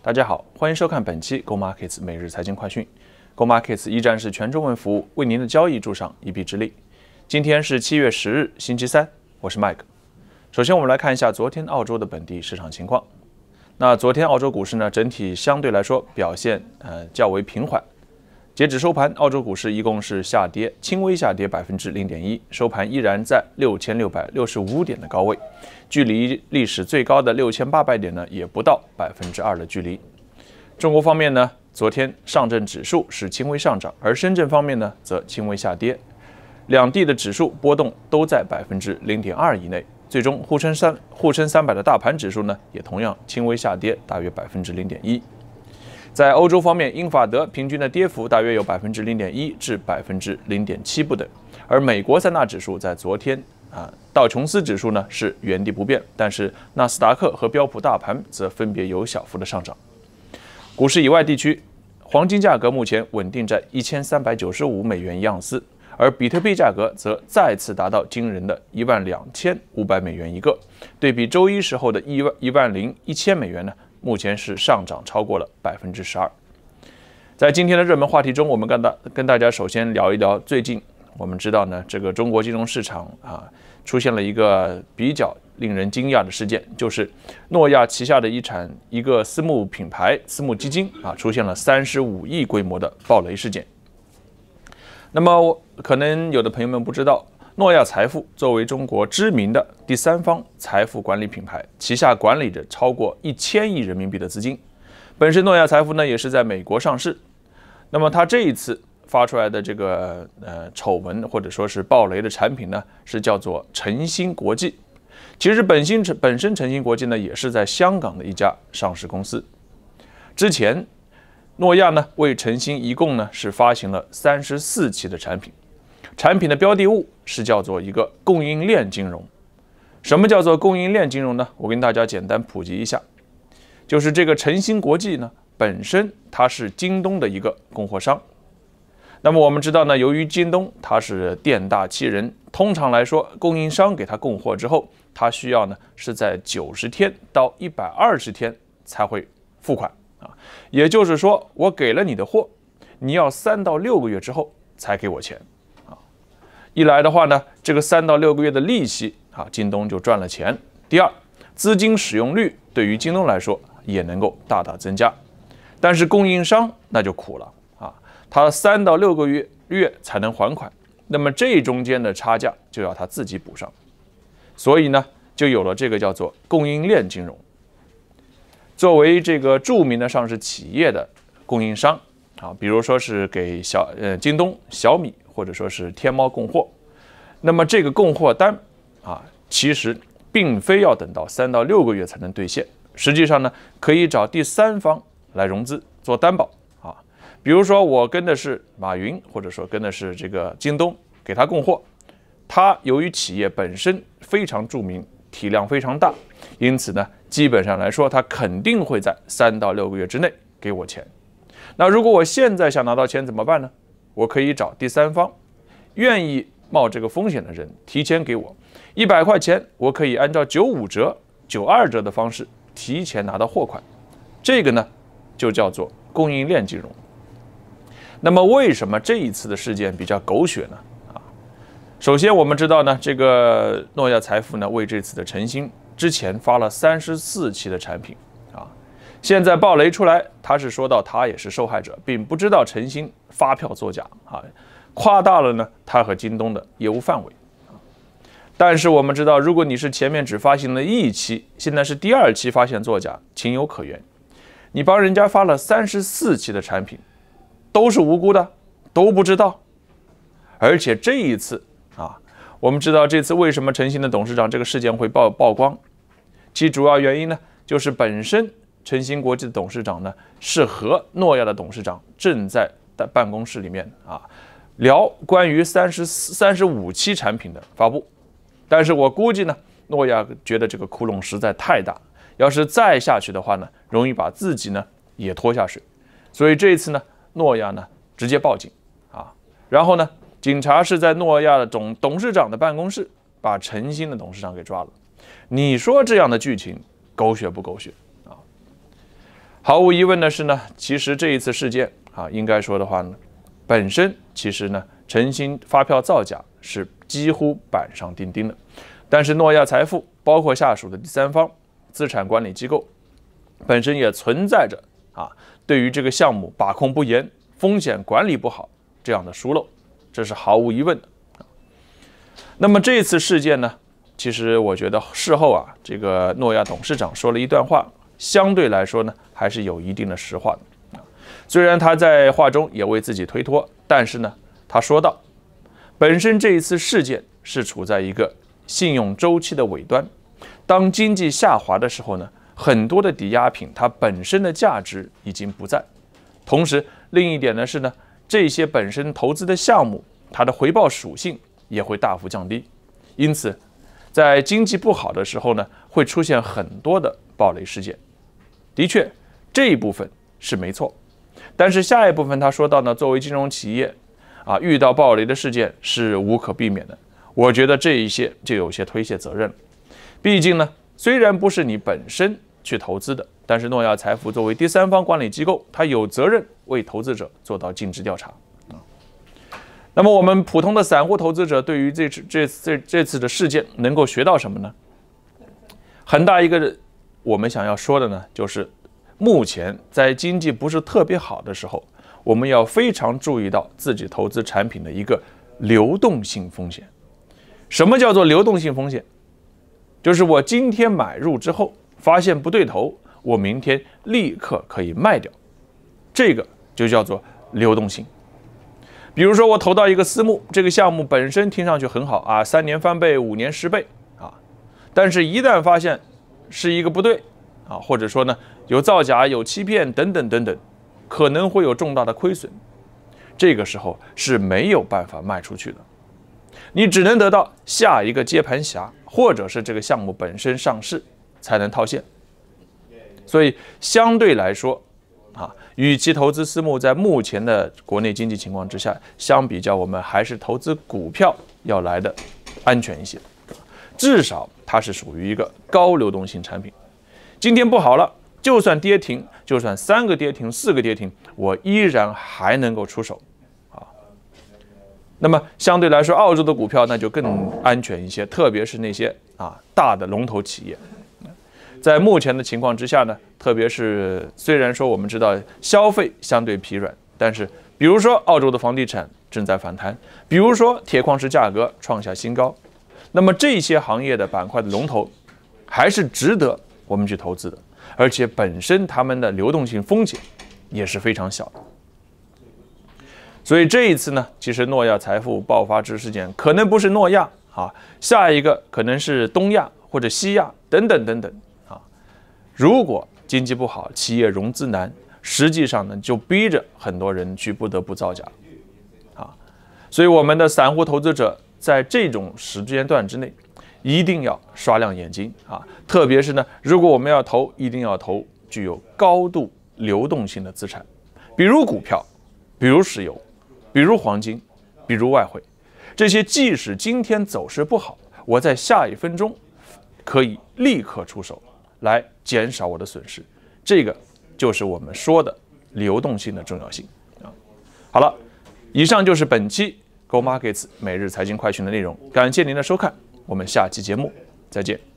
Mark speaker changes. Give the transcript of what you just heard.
Speaker 1: 大家好，欢迎收看本期 gomarkets 每日财经快讯。gomarkets 一站式全中文服务，为您的交易助上一臂之力。今天是7月10日，星期三，我是 Mike。首先，我们来看一下昨天澳洲的本地市场情况。那昨天澳洲股市呢，整体相对来说表现较为平缓。截止收盘，澳洲股市一共是下跌，轻微下跌0.1%，收盘依然在6665点的高位，距离历史最高的6800点呢，也不到2%的距离。中国方面呢，昨天上证指数是轻微上涨，而深圳方面呢，则轻微下跌。两地的指数波动都在0.2%以内，最终沪深300的大盘指数呢，也同样轻微下跌，大约0.1%。在欧洲方面，英法德平均的跌幅大约有0.1%至0.7%不等，而美国三大指数在昨天道琼斯指数呢是原地不变，但是纳斯达克和标普大盘则分别有小幅的上涨。股市以外地区，黄金价格目前稳定在1395美元一盎司，而比特币价格则再次达到惊人的12500美元一个，对比周一时候的11000美元呢，目前是上涨超过了12%。在今天的热门话题中，我们跟大家首先聊一聊最近我们知道呢，这个中国金融市场出现了一个比较令人惊讶的事件，就是诺亚旗下的一个私募品牌、私募基金出现了35亿规模的暴雷事件。那么可能有的朋友们不知道，诺亚财富作为中国知名的第三方财富管理品牌，旗下管理着超过1000亿人民币的资金。本身诺亚财富呢也是在美国上市。那么它这一次发出来的这个丑闻或者说是暴雷的产品呢，是叫做晨星国际。其实本身晨星国际呢也是在香港的一家上市公司。之前诺亚呢为晨星一共呢是发行了34期的产品。产品的标的物是叫做一个供应链金融。什么叫做供应链金融呢？我跟大家简单普及一下，就是这个晨星国际呢，本身它是京东的一个供货商。那么我们知道呢，由于京东它是店大欺人，通常来说，供应商给它供货之后，它需要呢是在90天到120天才会付款也就是说，我给了你的货，你要3到6个月之后才给我钱。一来的话呢，这个3到6个月的利息京东就赚了钱。第二，资金使用率对于京东来说也能够大大增加。但是供应商那就苦了他3到6个月才能还款，那么这中间的差价就要他自己补上。所以呢，就有了这个叫做供应链金融。作为这个著名的上市企业的供应商比如说是给京东、小米或者说是天猫供货，那么这个供货单其实并非要等到3到6个月才能兑现，实际上呢，可以找第三方来融资做担保比如说我跟的是马云，或者说跟的是这个京东，给他供货，他由于企业本身非常著名，体量非常大，因此呢，基本上来说，他肯定会在3到6个月之内给我钱。那如果我现在想拿到钱怎么办呢？我可以找第三方，愿意冒这个风险的人提前给我100块钱，我可以按照95折、92折的方式提前拿到货款。这个呢，就叫做供应链金融。那么为什么这一次的事件比较狗血呢？首先我们知道呢，这个诺亚财富呢为这次的晨星之前发了34期的产品现在暴雷出来，他是说到他也是受害者，并不知道晨星发票作假夸大了呢他和京东的业务范围但是我们知道，如果你是前面只发行了1期，现在是第2期发现作假，情有可原。你帮人家发了34期的产品，都是无辜的，都不知道。而且这一次我们知道这次为什么晨星的董事长这个事件会曝光，其主要原因呢，就是本身晨星国际的董事长呢是和诺亚的董事长正在办公室里面聊关于35期产品的发布。但是我估计呢，诺亚觉得这个窟窿实在太大，要是再下去的话呢，容易把自己呢也拖下水。所以这一次呢，诺亚呢直接报警然后呢，警察是在诺亚的董事长的办公室把晨星的董事长给抓了。你说这样的剧情狗血不狗血毫无疑问的是呢，其实这一次事件应该说的话呢，本身其实呢，诚信发票造假是几乎板上钉钉的。但是诺亚财富包括下属的第三方资产管理机构本身也存在着对于这个项目把控不严、风险管理不好这样的疏漏，这是毫无疑问的。那么这次事件呢，其实我觉得事后这个诺亚董事长说了一段话，相对来说呢，还是有一定的实话的。虽然他在话中也为自己推脱，但是呢，他说到，本身这一次事件是处在一个信用周期的尾端，当经济下滑的时候呢，很多的抵押品它本身的价值已经不在。同时，另一点呢是呢，这些本身投资的项目，它的回报属性也会大幅降低，因此，在经济不好的时候呢，会出现很多的暴雷事件。的确，这一部分是没错，但是下一部分他说到呢，作为金融企业遇到暴雷的事件是无可避免的。我觉得这一些就有些推卸责任了。毕竟呢，虽然不是你本身去投资的，但是诺亚财富作为第三方管理机构，它有责任为投资者做到尽职调查。那么我们普通的散户投资者对于这次的事件能够学到什么呢？很大一个我们想要说的呢，就是目前在经济不是特别好的时候，我们要非常注意到自己投资产品的一个流动性风险。什么叫做流动性风险？就是我今天买入之后发现不对头，我明天立刻可以卖掉，这个就叫做流动性。比如说我投到一个私募，这个项目本身听上去很好3年翻倍，5年10倍但是一旦发现是一个不对或者说呢有造假、有欺骗等等等等，可能会有重大的亏损，这个时候是没有办法卖出去的，你只能得到下一个接盘侠，或者是这个项目本身上市才能套现。所以相对来说与其投资私募，在目前的国内经济情况之下，相比较我们还是投资股票要来的安全一些，至少它是属于一个高流动性产品。今天不好了，就算跌停，就算3个跌停、4个跌停，我依然还能够出手那么相对来说，澳洲的股票那就更安全一些，特别是那些大的龙头企业。在目前的情况之下呢，特别是虽然说我们知道消费相对疲软，但是比如说澳洲的房地产正在反弹，比如说铁矿石价格创下新高，那么这些行业的板块的龙头还是值得我们去投资的，而且本身他们的流动性风险也是非常小的。所以这一次呢，其实诺亚财富爆发之事件可能不是诺亚下一个可能是东亚或者西亚等等等等如果经济不好，企业融资难，实际上呢就逼着很多人去不得不造假所以我们的散户投资者在这种时间段之内，一定要刷亮眼睛特别是呢，如果我们要投，一定要投具有高度流动性的资产，比如股票，比如石油，比如黄金，比如外汇，这些即使今天走势不好，我在下1分钟可以立刻出手来减少我的损失，这个就是我们说的流动性的重要性好了，以上就是本期 gomarkets 每日财经快讯的内容，感谢您的收看，我们下期节目再见。